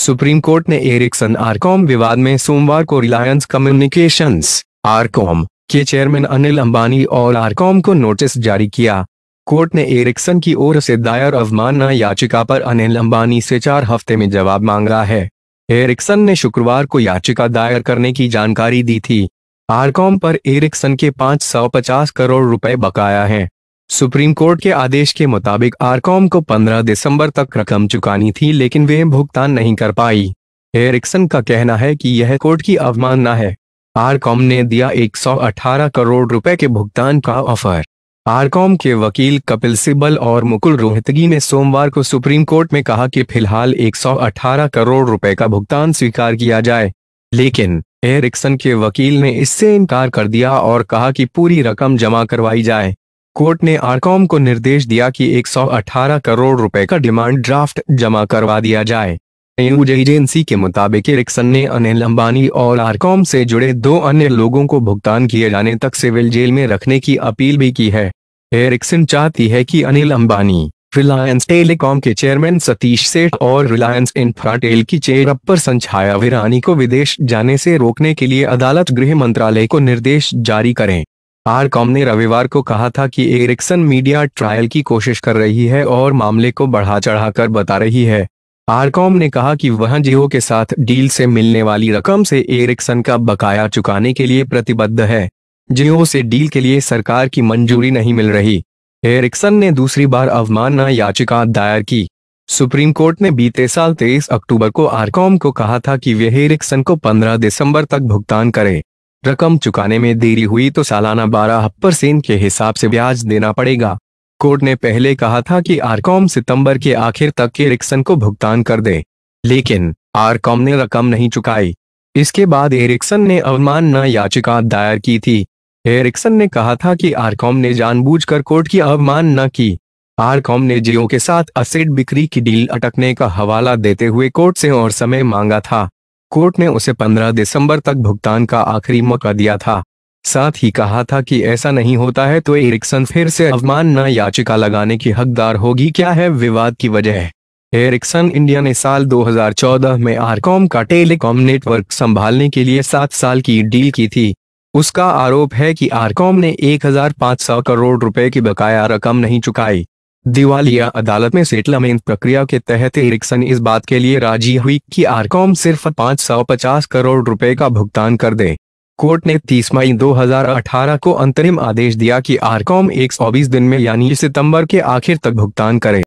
Supreme court ने एरिक्सन-RCom विवाद में सोमवार को रिलायंस कम्युनिकेशंस (RCOM) के चेयरमैन अनिल अंबानी और RCOM को नोटिस जारी किया। कोर्ट ने एरिक्सन की ओर से दायर अवमानना याचिका पर अनिल अंबानी से 4 हफ्ते में जवाब मांगा है। एरिक्सन ने शुक्रवार को याचिका दायर करने की जानकारी दी थी। RCOM पर एरिक्सन के 550 करोड़ रुपए बकाया हैं। सुप्रीम कोर्ट के आदेश के मुताबिक RCOM को 15 दिसंबर तक रकम चुकानी थी, लेकिन वे भुगतान नहीं कर पाई। एरिक्सन का कहना है कि यह कोर्ट की अवमानना है। RCOM ने दिया 118 करोड़ रुपए के भुगतान का ऑफर। RCOM के वकील कपिल सिबल और मुकुल रोहतगी ने सोमवार को सुप्रीम कोर्ट में कहा कि फिलहाल 118 करोड़ रुपए का भुगतान स्वीकार किया जाए, लेकिन एरिक्सन के वकील ने इससे इनकार कर दिया और कहा कि पूरी रकम जमा करवाई जाए। कोर्ट ने RCOM को निर्देश दिया कि 118 करोड़ रुपए का डिमांड ड्राफ्ट जमा करवा दिया जाए। न्यूज एजेंसी के मुताबिक एरिक्सन ने अनिल अंबानी और RCOM से जुड़े 2 अन्य लोगों को भुगतान किए जाने तक सिविल जेल में रखने की अपील भी की है। एरिक्सन चाहती है कि अनिल अंबानी, रिलायंस टेलीकॉम के चेयरमैन सतीश सेठ और रिलायंस इंफ्राटेल की चेयरपर्सन छाया वीरानी को विदेश जाने से रोकने के लिए अदालत गृह मंत्रालय को निर्देश जारी करें। RCOM ने रविवार को कहा था कि एरिक्सन मीडिया ट्रायल की कोशिश कर रही है और मामले को बढ़ा चढ़ाकर बता रही है। RCOM ने कहा कि वह जियो के साथ डील से मिलने वाली रकम से एरिक्सन का बकाया चुकाने के लिए प्रतिबद्ध है। जियो से डील के लिए सरकार की मंजूरी नहीं मिल रही। एरिक्सन ने दूसरी बार अवमानना याचिका दायर की। सुप्रीम कोर्ट ने बीते साल 23 अक्टूबर को RCOM को कहा था कि वह एरिक्सन को 15 दिसंबर तक भुगतान करे। रकम चुकाने में देरी हुई तो सालाना 12% के हिसाब से ब्याज देना पड़ेगा। कोर्ट ने पहले कहा था कि RCOM सितंबर के आखिर तक एरिक्सन को भुगतान कर दे, लेकिन RCOM ने रकम नहीं चुकाई। इसके बाद एरिक्सन ने अवमानना याचिका दायर की थी। एरिक्सन ने कहा था कि RCOM ने जानबूझकर कोर्ट की अवमानना की। RCOM ने जियो के साथ एसेट बिक्री की डील अटकने का हवाला देते हुए कोर्ट से और समय मांगा था। कोर्ट ने उसे 15 दिसंबर तक भुगतान का आखिरी मौका दिया था। साथ ही कहा था कि ऐसा नहीं होता है तो एरिक्सन फिर से अवमानना याचिका लगाने की हकदार होगी। क्या है विवाद की वजह? एरिक्सन इंडिया ने साल 2014 में RCOM का टेलीकॉम नेटवर्क संभालने के लिए 7 साल की डील की थी। उसका आरोप है कि RCOM ने 1500 करोड़ रुपए की बकाया रकम नहीं चुकाई। दिवालिया अदालत में सेटलमेंट प्रक्रिया के तहत एरिक्सन इस बात के लिए राजी हुई कि RCOM सिर्फ 550 करोड़ रुपए का भुगतान कर दे। कोर्ट ने 30 मई 2018 को अंतरिम आदेश दिया कि RCOM 120 दिन में यानी सितंबर के आखिर तक भुगतान करे।